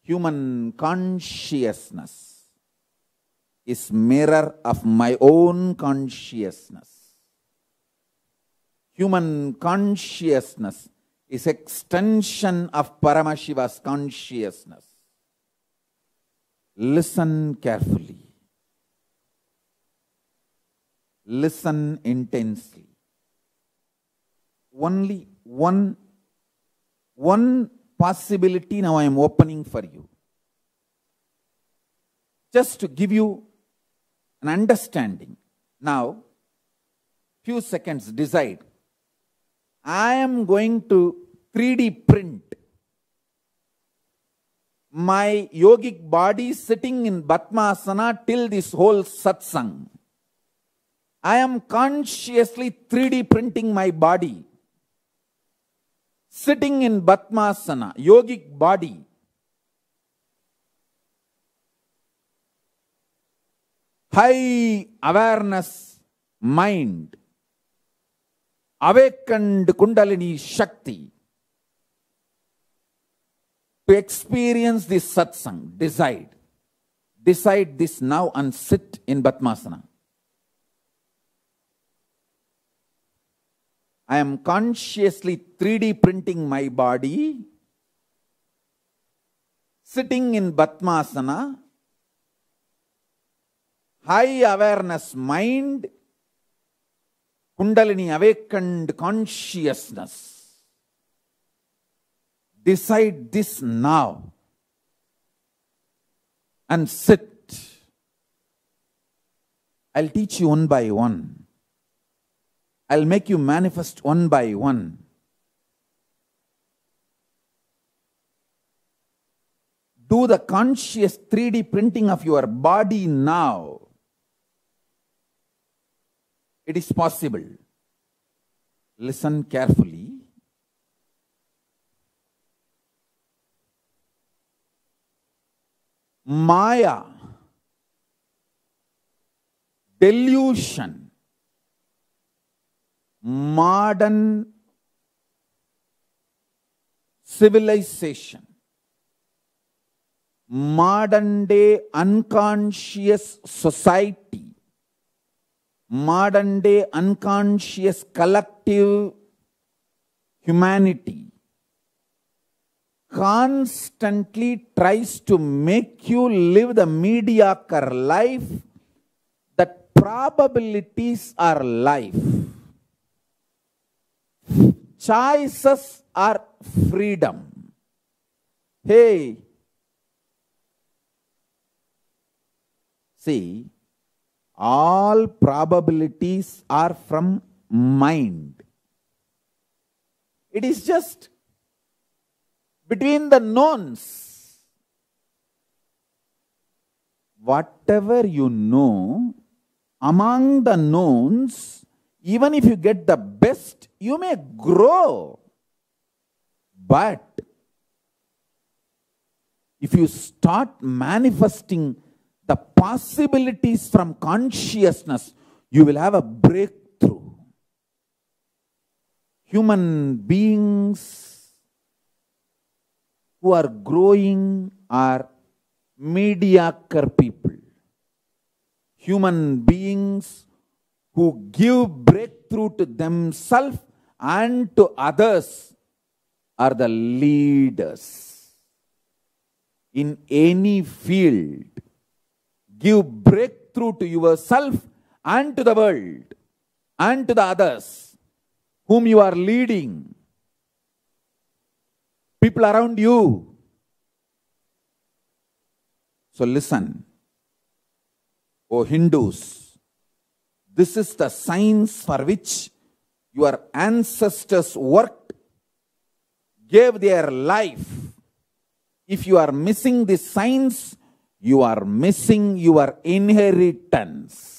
Human consciousness is mirror of my own consciousness. Human consciousness is extension of Paramashiva's consciousness. Listen carefully. Listen intensely. Only one possibility now I am opening for you. Just to give you an understanding. Now, few seconds, decide. I am going to 3D print my yogic body sitting in Padmasana till this whole satsang. I am consciously 3D printing my body. Sitting in Padmasana, yogic body. High awareness mind. Awakened Kundalini Shakti. To experience this satsang, decide. Decide this now and sit in Padmasana. I am consciously 3D printing my body, sitting in Padmasana, high awareness mind, Kundalini awakened consciousness. Decide this now and sit. I'll teach you one by one. I'll make you manifest one by one. Do the conscious 3D printing of your body now. It is possible. Listen carefully. Maya, delusion, modern civilization, modern day unconscious society, modern day unconscious collective humanity constantly tries to make you live the mediocre life that probabilities are life. Choices are freedom. Hey, see, all probabilities are from mind. It is just between the knowns. Whatever you know, among the knowns, even if you get the best, you may grow. But if you start manifesting the possibilities from consciousness, you will have a breakthrough. Human beings who are growing are mediocre people. Human beings who give breakthrough to themselves and to others are the leaders. In any field, give breakthrough to yourself and to the world and to the others whom you are leading. People around you. So listen, O Hindus, this is the science for which your ancestors worked, gave their life. If you are missing this science, you are missing your inheritance.